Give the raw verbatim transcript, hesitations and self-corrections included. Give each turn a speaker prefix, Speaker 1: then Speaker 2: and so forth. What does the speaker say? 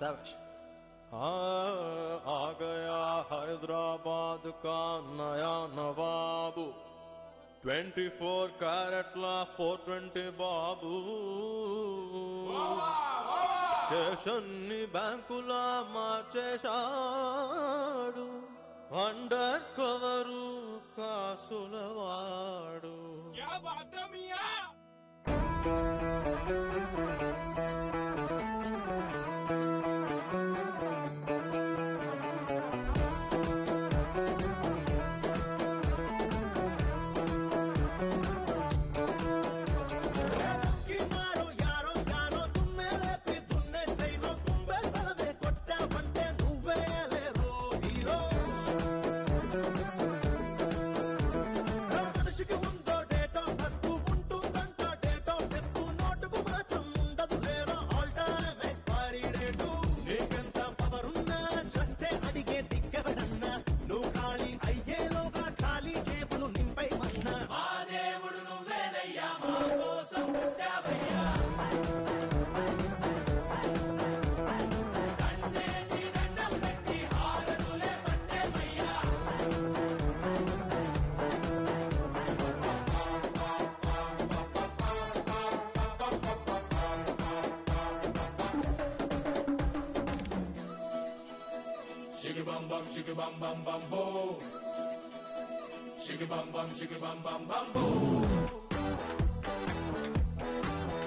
Speaker 1: savage. आ गया हैदराबाद का नया नवाबू, ट्वेंटी फोर कैरेट ला फोर ट्वेंटी बाबू, स्टेशन नी बैंकुला మార్చేశాడు, अंडर कवरू कासुलवाడు.
Speaker 2: क्या बात है मियां? Shiggy bum bum, shiggy bum bum bum boo. Shiggy bum bum, shiggy bum bum bum boo.